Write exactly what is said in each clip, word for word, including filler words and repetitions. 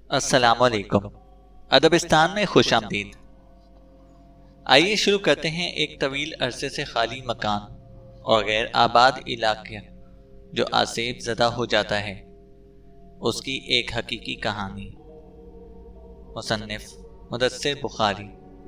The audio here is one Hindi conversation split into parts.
अस्सलामुअलैकुम। अदबिस्तान में खुश आमदीद। आइए शुरू करते हैं एक तवील अरसे से खाली मकान और गैर आबाद इलाके जो आसेब ज़दा हो जाता है, उसकी एक हकीकी कहानी। मुसन्निफ मुदस्सिर बुखारी।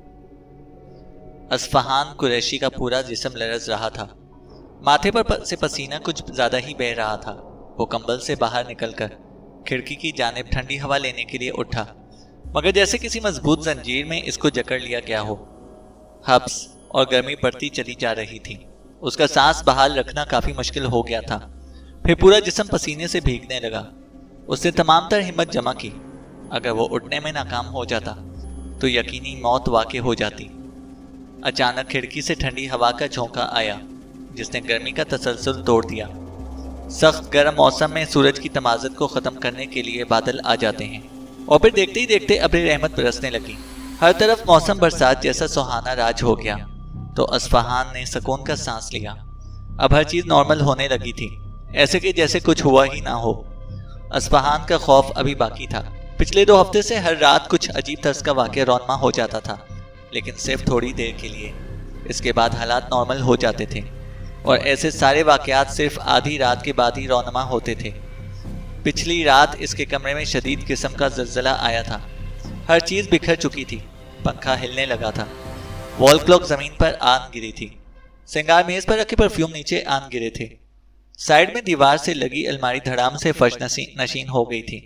अस्फहान कुरैशी का पूरा जिस्म लरज़ रहा था। माथे पर से पसीना कुछ ज़्यादा ही बह रहा था। वो कंबल से बाहर निकलकर खिड़की की जानिब ठंडी हवा लेने के लिए उठा, मगर जैसे किसी मजबूत जंजीर में इसको जकड़ लिया गया हो। हब्स और गर्मी बढ़ती चली जा रही थी। उसका सांस बहाल रखना काफ़ी मुश्किल हो गया था। फिर पूरा जिस्म पसीने से भीगने लगा। उसने तमाम तर हिम्मत जमा की। अगर वो उठने में नाकाम हो जाता तो यकीनी मौत वाक़ई हो जाती। अचानक खिड़की से ठंडी हवा का झोंका आया जिसने गर्मी का तसलसल तोड़ दिया। सख्त गर्म मौसम में सूरज की तमाज़त को ख़त्म करने के लिए बादल आ जाते हैं और फिर देखते ही देखते अब्र रहमत बरसने लगी। हर तरफ मौसम बरसात जैसा सुहाना राज हो गया तो अस्फहान ने सुकून का सांस लिया। अब हर चीज़ नॉर्मल होने लगी थी, ऐसे कि जैसे कुछ हुआ ही ना हो। अस्फहान का खौफ अभी बाकी था। पिछले दो हफ्ते से हर रात कुछ अजीब तर्ज का वाक़या रौनमा हो जाता था, लेकिन सिर्फ थोड़ी देर के लिए। इसके बाद हालात नॉर्मल हो जाते थे और ऐसे सारे वाक़यात सिर्फ आधी रात के बाद ही रौनमा होते थे। पिछली रात इसके कमरे में शदीद किस्म का ज़लज़ला आया था। हर चीज़ बिखर चुकी थी। पंखा हिलने लगा था। वॉल क्लॉक ज़मीन पर आन गिरी थी। सिंगार मेज़ पर रखे परफ्यूम नीचे आन गिरे थे। साइड में दीवार से लगी अलमारी धड़ाम से फर्श नशीन हो गई थी।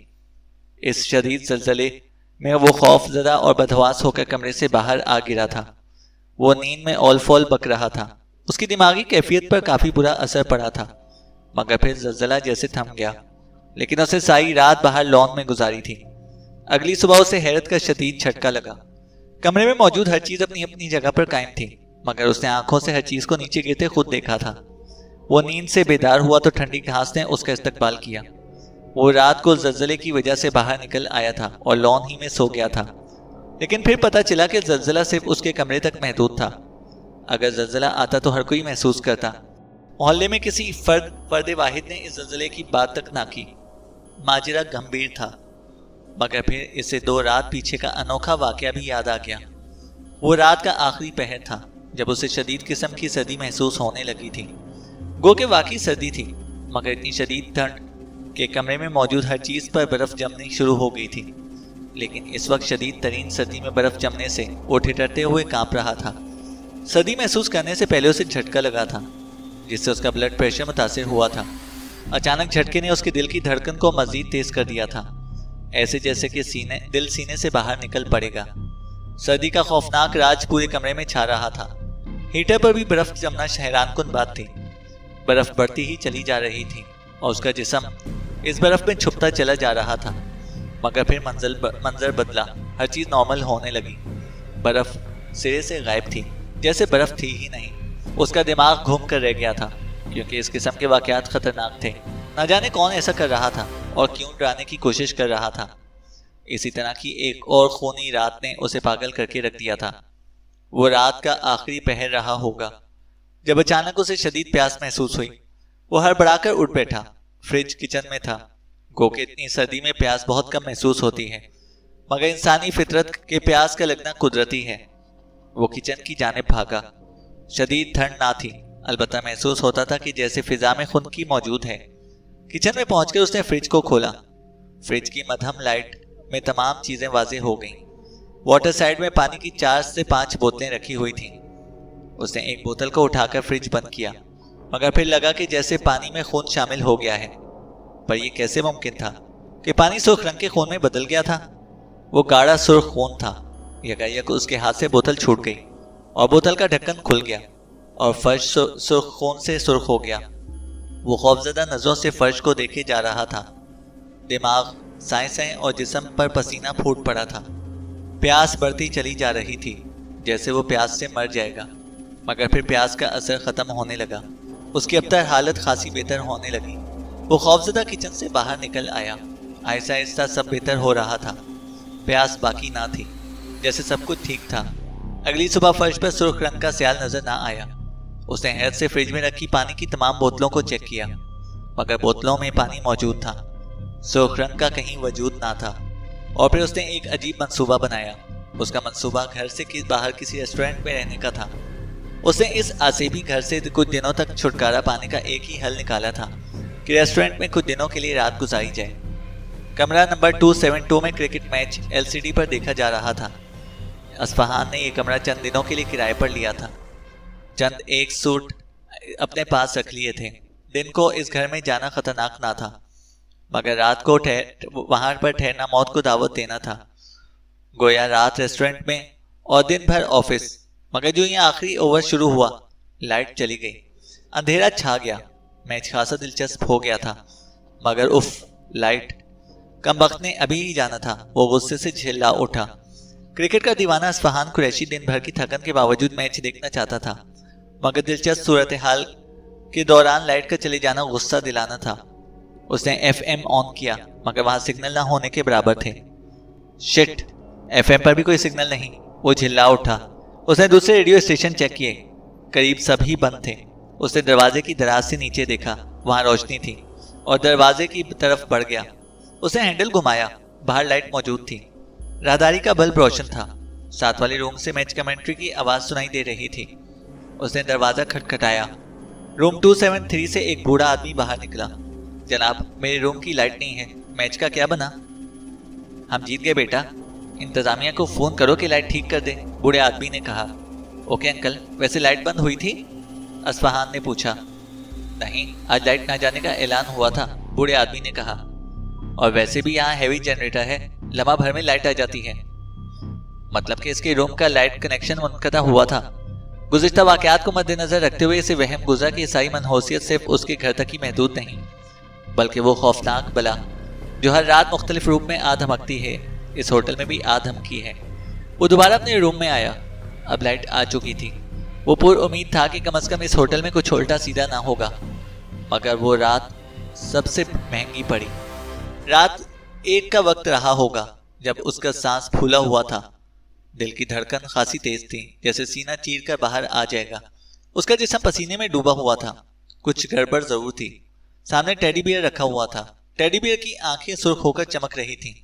इस शदीद ज़लज़ले में वो खौफज़दा और बदहवास होकर कमरे से बाहर आ गिरा था। वो नींद में औल फौल बक रहा था। उसकी दिमागी कैफियत पर काफ़ी बुरा असर पड़ा था, मगर फिर ज़लज़ला जैसे थम गया। लेकिन उसे सारी रात बाहर लॉन में गुजारी थी। अगली सुबह उसे हैरत का शदीद झटका लगा। कमरे में मौजूद हर चीज़ अपनी अपनी जगह पर कायम थी, मगर उसने आंखों से हर चीज़ को नीचे गिरते खुद देखा था। वो नींद से बेदार हुआ तो ठंडी घास ने उसका इस्तकबाल किया। वो रात को ज़लज़ले की वजह से बाहर निकल आया था और लॉन ही में सो गया था। लेकिन फिर पता चला कि ज़लज़ला सिर्फ उसके कमरे तक महदूद था। अगर ज़लज़ला आता तो हर कोई महसूस करता। मोहल्ले में किसी फर्द फर्द वाहिद ने इस ज़लज़ले की बात तक ना की। माजरा गंभीर था, मगर फिर इसे दो रात पीछे का अनोखा वाक़या भी याद आ गया। वो रात का आखिरी पहर था जब उसे शदीद किस्म की सर्दी महसूस होने लगी थी। गो के वाकई सर्दी थी, मगर इतनी शदीद ठंड के कमरे में मौजूद हर चीज़ पर बर्फ़ जमनी शुरू हो गई थी। लेकिन इस वक्त शदीद तरीन सर्दी में बर्फ़ जमने से वो ठिठुरते हुए काँप रहा था। सर्दी महसूस करने से पहले उसे झटका लगा था, जिससे उसका ब्लड प्रेशर मुतासिर हुआ था। अचानक झटके ने उसके दिल की धड़कन को मज़ीद तेज़ कर दिया था, ऐसे जैसे कि सीने दिल सीने से बाहर निकल पड़ेगा। सर्दी का खौफनाक राज पूरे कमरे में छा रहा था। हीटर पर भी बर्फ़ जमना हैरानकुन बात थी। बर्फ़ बढ़ती ही चली जा रही थी और उसका जिस्म इस बर्फ़ में छुपता चला जा रहा था। मगर फिर मंजर मंजर बदला। हर चीज़ नॉर्मल होने लगी। बर्फ़ सिरे से गायब थी, जैसे बर्फ़ थी ही नहीं। उसका दिमाग घूम कर रह गया था, क्योंकि इस किस्म के वाक़यात ख़तरनाक थे। न जाने कौन ऐसा कर रहा था और क्यों डराने की कोशिश कर रहा था। इसी तरह की एक और खूनी रात ने उसे पागल करके रख दिया था। वो रात का आखिरी पहर रहा होगा जब अचानक उसे शदीद प्यास महसूस हुई। वो हड़बड़ाकर उठ बैठा। फ्रिज किचन में था। गो के इतनी सर्दी में प्यास बहुत कम महसूस होती है, मगर इंसानी फितरत के प्यास का लगना कुदरती है। वो किचन की जानिब भागा। शदीद ठंड ना थी, अलबत्ता महसूस होता था कि जैसे फिजा में खुनकी मौजूद है। किचन में पहुंचकर उसने फ्रिज को खोला। फ्रिज की मध्यम लाइट में तमाम चीज़ें वाज़ेह हो गईं। वाटर साइड में पानी की चार से पांच बोतलें रखी हुई थीं। उसने एक बोतल को उठाकर फ्रिज बंद किया, मगर फिर लगा कि जैसे पानी में खून शामिल हो गया है। पर यह कैसे मुमकिन था कि पानी सुर्ख रंग के खून में बदल गया था? वो गाढ़ा सुर्ख खून था। यकायक उसके हाथ से बोतल छूट गई और बोतल का ढक्कन खुल गया और फर्श सुर्ख खून से सुर्ख हो गया। वो खौफज़दा नज़रों से फर्श को देखे जा रहा था। दिमाग, सांसें और जिस्म पर पसीना फूट पड़ा था। प्यास बढ़ती चली जा रही थी, जैसे वो प्यास से मर जाएगा। मगर फिर प्यास का असर ख़त्म होने लगा। उसकी अब तक हालत खासी बेहतर होने लगी। वो खौफज़दा किचन से बाहर निकल आया। आहिस्ता आहिस्ता सब बेहतर हो रहा था। प्यास बाकी ना थी, जैसे सब कुछ ठीक था। अगली सुबह फर्श पर सुर्ख रंग का स्याल नजर ना आया। उसने हैरत से फ्रिज में रखी पानी की तमाम बोतलों को चेक किया, मगर बोतलों में पानी मौजूद था। सुर्ख रंग का कहीं वजूद ना था और फिर उसने एक अजीब मंसूबा बनाया। उसका मंसूबा घर से कि बाहर किसी रेस्टोरेंट में रहने का था। उसने इस आसेबी घर से कुछ दिनों तक छुटकारा पाने का एक ही हल निकाला था कि रेस्टोरेंट में कुछ दिनों के लिए रात गुजारी जाए। कमरा नंबर दो सौ बहत्तर में क्रिकेट मैच एलसीडी पर देखा जा रहा था। अस्फहान ने यह कमरा चंद दिनों के लिए किराए पर लिया था। चंद एक सूट अपने पास रख लिए थे। दिन को इस घर में जाना खतरनाक ना था, मगर रात को ठहर वहां पर ठहरना मौत को दावत देना था। गोया रात रेस्टोरेंट में और दिन भर ऑफिस। मगर जो ये आखिरी ओवर शुरू हुआ, लाइट चली गई, अंधेरा छा गया। मैच खासा दिलचस्प हो गया था, मगर उफ, लाइट। कमबख्त ने अभी ही जाना था। वो गुस्से से झिल्ला उठा। क्रिकेट का दीवाना अस्फहान कुरैशी दिन भर की थकन के बावजूद मैच देखना चाहता था, मगर दिलचस्प सूरत हाल के दौरान लाइट का चले जाना गुस्सा दिलाना था। उसने एफएम ऑन किया, मगर वहां सिग्नल ना होने के बराबर थे। शिट, एफएम पर भी कोई सिग्नल नहीं। वो झिल्ला उठा। उसने दूसरे रेडियो स्टेशन चेक किए, करीब सभी बंद थे। उसने दरवाजे की दराज से नीचे देखा, वहां रोशनी थी और दरवाजे की तरफ बढ़ गया। उसने हैंडल घुमाया, बाहर लाइट मौजूद थी। राहदारी का बल्ब रोशन था। साथ वाले रूम से मैच कमेंट्री की आवाज सुनाई दे रही थी। उसने दरवाजा खटखटाया। रूम दो सौ तिहत्तर से एक बूढ़ा आदमी बाहर निकला। जनाब, मेरे रूम की लाइट नहीं है, मैच का क्या बना? हम जीत गए बेटा, इंतजामिया को फोन करो कि लाइट ठीक कर दे, बूढ़े आदमी ने कहा। ओके अंकल, वैसे लाइट बंद हुई थी? अस्फहान ने पूछा। नहीं, आज लाइट ना जाने का ऐलान हुआ था, बूढ़े आदमी ने कहा। और वैसे भी यहाँ हैवी जनरेटर है, लम्हा भर में लाइट आ जाती है। मतलब कि इसके रूम का लाइट कनेक्शन मुनक़ता हुआ था। गुज़िश्ता वाक़यात को मद्देनजर रखते हुए इसे वहम गुज़रा कि सारी मनहूसियत सिर्फ उसके घर तक ही महदूद नहीं, बल्कि वो खौफनाक बला जो हर रात मुख्तलिफ रूप में आ धमकती है, इस होटल में भी आ धमकी है। वो दोबारा अपने रूम में आया। अब लाइट आ चुकी थी। वो पुर उम्मीद था कि कम अज कम इस होटल में कुछ उल्टा सीधा ना होगा, मगर वो रात सबसे महंगी पड़ी। रात एक का वक्त रहा होगा जब उसका सांस फूला हुआ था। दिल की धड़कन खासी तेज थी, जैसे सीना चीर कर बाहर आ जाएगा। उसका जिस्म पसीने में डूबा हुआ था। कुछ गड़बड़ जरूर थी। सामने टेडी बियर रखा हुआ था। टेडी बियर की आंखें सुर्ख होकर चमक रही थीं।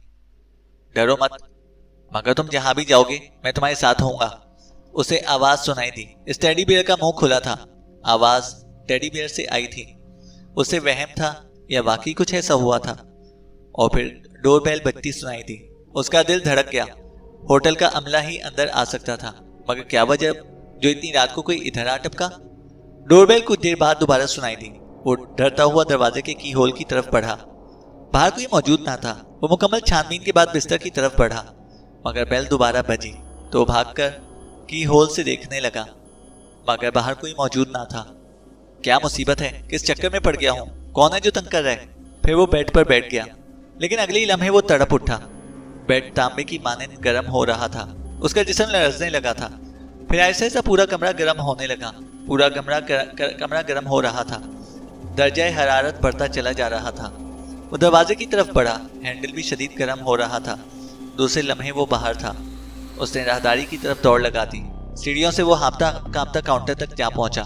डरो मत, मगर तुम जहां भी जाओगे मैं तुम्हारे साथ होऊंगा। उसे आवाज सुनाई दी। इस टेडी बियर का मुंह खुला था। आवाज टेडी बियर से आई थी। उसे वहम था या वाकई कुछ ऐसा हुआ था। और फिर डोरबेल बजती सुनाई दी। उसका दिल धड़क गया। होटल का अमला ही अंदर आ सकता था, मगर क्या वजह जो इतनी रात को कोई इधर आ टपका? डोरबेल कुछ देर बाद दोबारा सुनाई दी। वो डरता हुआ दरवाजे के की होल की तरफ बढ़ा। बाहर कोई मौजूद ना था। वो मुकम्मल छानबीन के बाद बिस्तर की तरफ बढ़ा, मगर बेल दोबारा बजी तो भागकर की होल से देखने लगा, मगर बाहर कोई मौजूद ना था। क्या मुसीबत है, किस चक्कर में पड़ गया हूँ? कौन है जो तंग कर रहा है? फिर वो बेड पर बैठ गया, लेकिन अगले ही लम्हे वो तड़प उठा। बेड तांबे की मानंद गर्म हो रहा था। उसका जिस्म लरजने लगा था। फिर ऐसे ऐसा पूरा कमरा गर्म होने लगा। पूरा कमरा कमरा गर्म हो रहा था। दर्जा हरारत बढ़ता चला जा रहा था। वो दरवाजे की तरफ बढ़ा। हैंडल भी शदीद गर्म हो रहा था। दूसरे लम्हे वो बाहर था। उसने राहदारी की तरफ दौड़ लगा दी। सीढ़ियों से वो हाँपता कांपता काउंटर तक जा पहुंचा।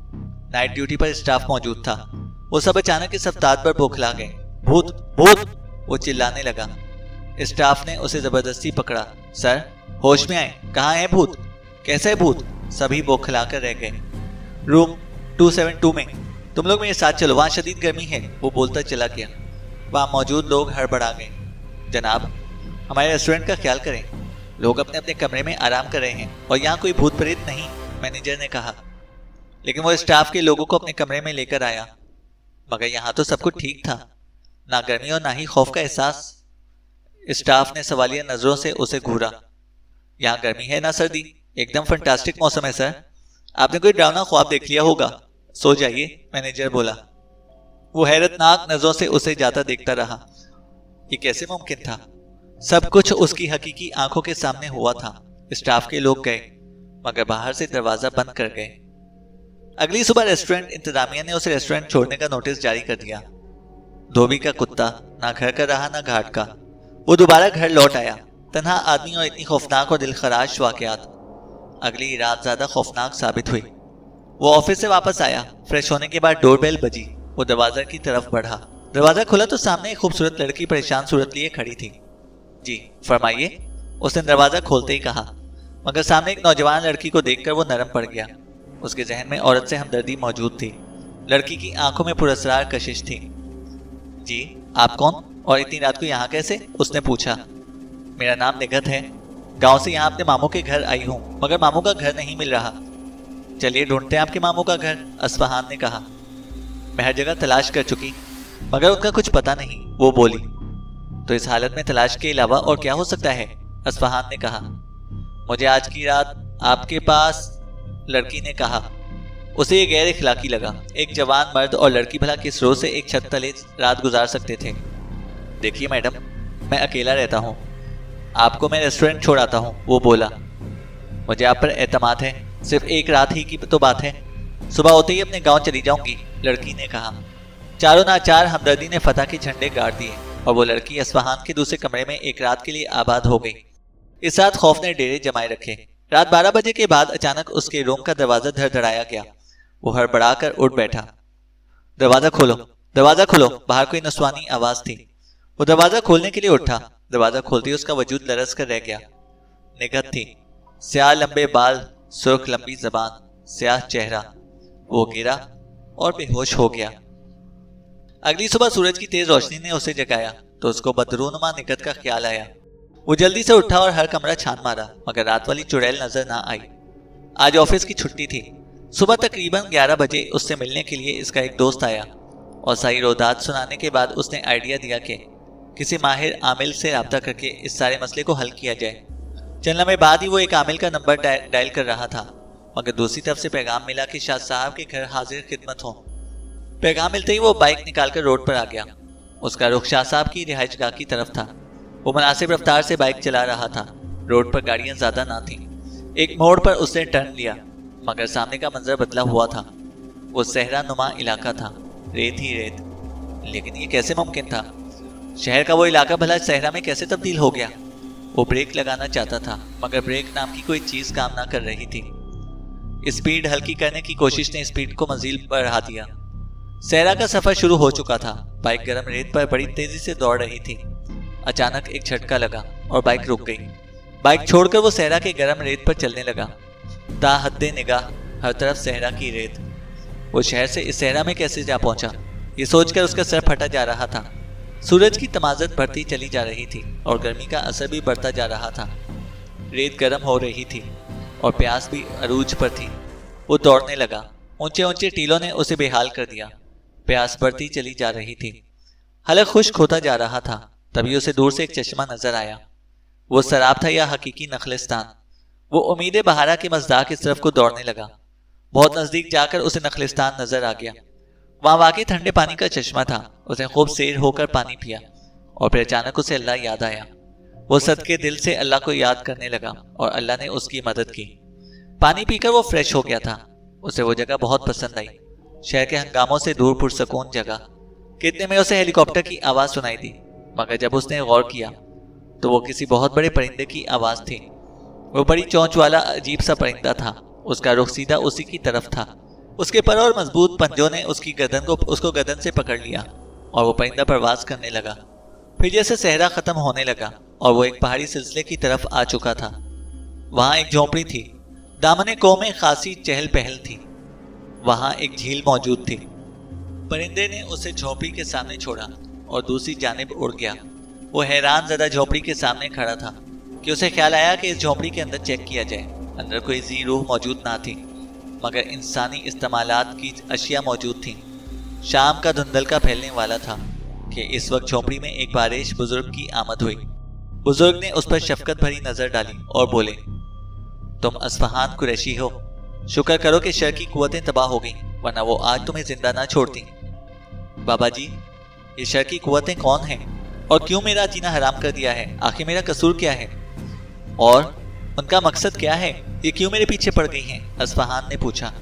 नाइट ड्यूटी पर स्टाफ मौजूद था। वो सब अचानक इस अवतार पर बौखला गए। भूत भूत, वो चिल्लाने लगा। स्टाफ ने उसे जबरदस्ती पकड़ा। सर, होश में आए, कहाँ है भूत? कैसा है भूत? सभी बौखला कर रह गए। रूम दो सौ बहत्तर में। तुम लोग मेरे साथ चलो, वहां शदीद गर्मी है, वो बोलता चला गया। वहां मौजूद लोग हड़बड़ा गए। जनाब, हमारे रेस्टोरेंट का ख्याल करें, लोग अपने अपने कमरे में आराम कर रहे हैं और यहाँ कोई भूत प्रेत नहीं, मैनेजर ने कहा। लेकिन वो स्टाफ के लोगों को अपने कमरे में लेकर आया, मगर यहाँ तो सब कुछ ठीक था, ना गर्मी और ना ही खौफ का एहसास। स्टाफ ने सवालिया नजरों से उसे घूरा। यहाँ गर्मी है ना सर्दी, एकदम फंटास्टिक मौसम है सर। आपने कोई डरावना ख्वाब देख लिया होगा, सो जाइए, मैनेजर बोला। वो हैरतनाक नजरों से उसे जाता देखता रहा। ये कैसे मुमकिन था? सब कुछ उसकी हकीकी आंखों के सामने हुआ था। स्टाफ के लोग गए, मगर बाहर से दरवाजा बंद कर गए। अगली सुबह रेस्टोरेंट इंतजामिया ने उसे रेस्टोरेंट छोड़ने का नोटिस जारी कर दिया। धोबी का कुत्ता ना घर का रहा ना घाट का। वो दोबारा घर लौट आया, तन्हा आदमी और इतनी खौफनाक और दिलखराश वाकयात। अगली रात ज्यादा खौफनाक साबित हुई। वो ऑफिस से वापस आया। फ्रेश होने के बाद डोरबेल बजी। वो दरवाजा की तरफ बढ़ा। दरवाजा खुला तो सामने एक खूबसूरत लड़की परेशान सूरत लिए खड़ी थी। जी फरमाइए, उसने दरवाजा खोलते ही कहा, मगर सामने एक नौजवान लड़की को देखकर वो नरम पड़ गया। उसके जहन में औरत से हमदर्दी मौजूद थी। लड़की की आंखों में पुरस्कार कशिश थी। जी आप कौन और इतनी रात को यहाँ कैसे? उसने पूछा। मेरा नाम निगत है, गांव से यहाँ अपने मामू के घर आई हूँ, मगर मामू का घर नहीं मिल रहा। चलिए ढूंढते हैं आपके मामू का घर, अस्फहान ने कहा। मैं हर जगह तलाश कर चुकी, मगर उनका कुछ पता नहीं, वो बोली। तो इस हालत में तलाश के अलावा और क्या हो सकता है? अस्फहान ने कहा। मुझे आज की रात आपके पास, लड़की ने कहा। उसे ये गैर इखलाकी लगा। एक जवान मर्द और लड़की भला किस रोज से एक छत तले रात गुजार सकते थे? देखिए मैडम, मैं अकेला रहता हूँ, आपको मैं रेस्टोरेंट छोड़ आता हूँ, वो बोला। मुझे आप पर एतमाद है, सिर्फ एक रात ही की तो बात है, सुबह होते ही अपने गांव चली जाऊंगी, लड़की ने कहा। चारों नाचार हमदर्दी ने फतह के झंडे गाड़ दिए और वो लड़की अस्फहान के दूसरे कमरे में एक रात के लिए आबाद हो गई। इस रात खौफ ने डेरे जमाए रखे। रात बारह बजे के बाद अचानक उसके रूम का दरवाजा धड़धड़ाया गया। वो हड़बड़ा कर उठ बैठा। दरवाजा खोलो, दरवाजा खोलो, बाहर कोई नस्वानी आवाज थी। वो दरवाजा खोलने के लिए उठा। दरवाजा खोलते ही उसका वजूद लरस कर रह गया। निगत थी, स्याह लंबे बाल, सुर्ख लंबी जबान, स्याह चेहरा। वो गिरा और बेहोश हो गया। अगली सुबह सूरज की तेज रोशनी ने उसे जगाया तो उसको बदरूनुमा निगत का ख्याल आया। वो जल्दी से उठा और हर कमरा छान मारा, मगर रात वाली चुड़ैल नजर ना आई। आज ऑफिस की छुट्टी थी। सुबह तकरीबन ग्यारह बजे उससे मिलने के लिए इसका एक दोस्त आया और सही रोदात सुनाने के बाद उसने आइडिया दिया कि किसी माहिर आमिल से रब्ता करके इस सारे मसले को हल किया जाए। चंद लम्हे बाद ही वो एक आमिल का नंबर डायल कर रहा था, मगर दूसरी तरफ से पैगाम मिला कि शाह साहब के घर हाजिर खिदमत हो। पैगाम मिलते ही वो बाइक निकालकर रोड पर आ गया। उसका रुख शाह साहब की रिहाइशगाह की तरफ था। वो मुनासिब रफ्तार से बाइक चला रहा था। रोड पर गाड़ियां ज्यादा ना थीं। एक मोड़ पर उसने टर्न लिया, मगर सामने का मंजर बदला हुआ था। वो सहरा नुमा इलाका था, रेत ही रेत। लेकिन ये कैसे मुमकिन था? शहर का वो इलाका भला सहरा में कैसे तब्दील हो गया? वो ब्रेक लगाना चाहता था, मगर ब्रेक नाम की कोई चीज काम ना कर रही थी। स्पीड हल्की करने की कोशिश ने स्पीड को मजीद बढ़ा दिया। सहरा का सफर शुरू हो चुका था। बाइक गर्म रेत पर बड़ी तेजी से दौड़ रही थी। अचानक एक झटका लगा और बाइक रुक गई। बाइक छोड़कर वो सहरा के गर्म रेत पर चलने लगा। ता हद्दे निगाह हर तरफ सहरा की रेत। वो शहर से इस सहरा में कैसे जा पहुंचा, ये सोचकर उसका सर फटा जा रहा था। सूरज की तमाजत बढ़ती चली जा रही थी और गर्मी का असर भी बढ़ता जा रहा था। रेत गर्म हो रही थी और प्यास भी अरूज पर थी। वो दौड़ने लगा। ऊंचे ऊंचे टीलों ने उसे बेहाल कर दिया। प्यास बढ़ती चली जा रही थी। हलक खुश्क होता जा रहा था। तभी उसे दूर से एक चश्मा नजर आया। वो शराब था या हकीकी नखलिस्तान? वो उम्मीद बहारा के मज़दाक इस तरफ को दौड़ने लगा। बहुत नजदीक जाकर उसे नखलिस्तान नजर आ गया। वहां वाकई ठंडे पानी का चश्मा था। उसने खूब सैर होकर पानी पिया और फिर अचानक उसे अल्लाह याद आया। वो सदके दिल से अल्लाह को याद करने लगा और अल्लाह ने उसकी मदद की। पानी पीकर वो फ्रेश हो गया था। उसे वो जगह बहुत पसंद आई। शहर के हंगामों से दूर पुरसकून जगह। कितने में उसे हेलीकॉप्टर की आवाज सुनाई दी, मगर जब उसने गौर किया तो वो किसी बहुत बड़े परिंदे की आवाज थी। वो बड़ी चोंच वाला अजीब सा परिंदा था। उसका रुख सीधा उसी की तरफ था। उसके पर और मजबूत पंजों ने उसकी गर्दन को उसको गर्दन से पकड़ लिया और वो परिंदा परवाज करने लगा। फिर जैसे सहरा खत्म होने लगा और वो एक पहाड़ी सिलसिले की तरफ आ चुका था। वहां एक झोंपड़ी थी। दामने को में खासी चहल पहल थी। वहां एक झील मौजूद थी। परिंदे ने उसे झोंपड़ी के सामने छोड़ा और दूसरी जानिब उड़ गया। वो हैरान ज़दा झोंपड़ी के सामने खड़ा था कि उसे ख्याल आया कि इस झोंपड़ी के अंदर चेक किया जाए। अंदर कोई जी रूह मौजूद ना थी, मगर इंसानी इस्तेमालात की अशिया मौजूद थी। शाम का धुंधलका फैलने वाला था कि इस वक्त झोंपड़ी में एक बारिश बुजुर्ग की आमद हुई। बुजुर्ग ने उस पर शफकत भरी नजर डाली और बोले, तुम अस्फहान कुरैशी हो। शुक्र करो कि शर की कुव्वतें तबाह हो गई, वरना वो आज तुम्हें जिंदा ना छोड़ती। बाबा जी, ये शर की कुव्वतें कौन हैं और क्यों मेरा जीना हराम कर दिया है? आखिर मेरा कसूर क्या है और उनका मकसद क्या है? ये क्यों मेरे पीछे पड़ गई हैं? अस्फहान ने पूछा।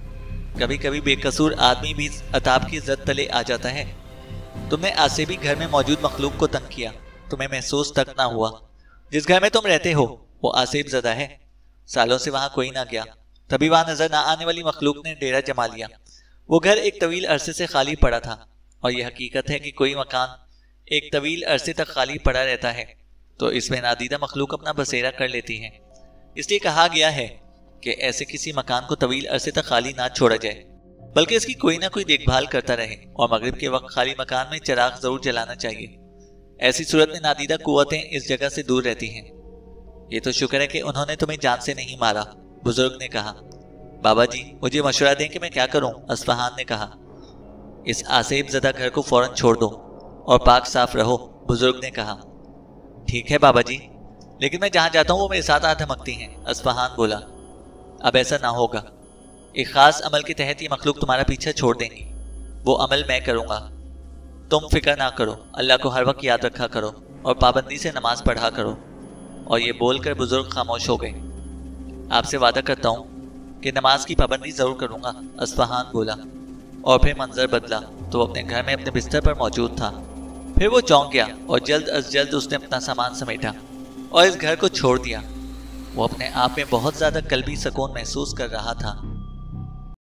कभी कभी बेकसूर आदमी भी अताब की जद तले आ जाता है। तुमने आज से भी घर में मौजूद मखलूक को तंग किया, तुम्हें महसूस तक ना हुआ। जिस घर में तुम रहते हो वो आसेब ज़दा है। सालों से वहां कोई ना गया, तभी वहां नजर ना आने वाली मखलूक ने डेरा जमा लिया। वो घर एक तवील अरसे से खाली पड़ा था और यह हकीकत है कि कोई मकान एक तवील अरसे तक खाली पड़ा रहता है। तो इसमें नादीदा मखलूक अपना बसेरा कर लेती हैं। इसलिए कहा गया है कि ऐसे किसी मकान को तवील अरसे तक खाली ना छोड़ा जाए, बल्कि इसकी कोई ना कोई देखभाल करता रहे और मगरिब के वक्त खाली मकान में चिराग जरूर जलाना चाहिए। ऐसी सूरत में नादीदा कुव्वतें इस जगह से दूर रहती हैं। ये तो शुक्र है कि उन्होंने तुम्हें जान से नहीं मारा, बुजुर्ग ने कहा। बाबा जी, मुझे मशवरा दें कि मैं क्या करूं, अस्फहान ने कहा। इस आसेब ज़दा घर को फौरन छोड़ दो और पाक साफ रहो, बुजुर्ग ने कहा। ठीक है बाबा जी, लेकिन मैं जहां जाता हूं वो मेरे साथ आ धमकती हैं, अस्फहान बोला। अब ऐसा ना होगा। एक खास अमल के तहत ये मखलूक तुम्हारा पीछा छोड़ देंगी। वो अमल मैं करूंगा। तुम फिक्र ना करो, अल्लाह को हर वक्त याद रखा करो और पाबंदी से नमाज पढ़ा करो। और ये बोलकर बुजुर्ग खामोश हो गए। आपसे वादा करता हूं कि नमाज की पाबंदी जरूर करूंगा, अस्फहान बोला। और फिर मंजर बदला तो अपने घर में अपने बिस्तर पर मौजूद था। फिर वो चौंक गया और जल्द अज जल्द उसने अपना सामान समेटा और इस घर को छोड़ दिया। वो अपने आप में बहुत ज्यादा कल्बी सुकून महसूस कर रहा था।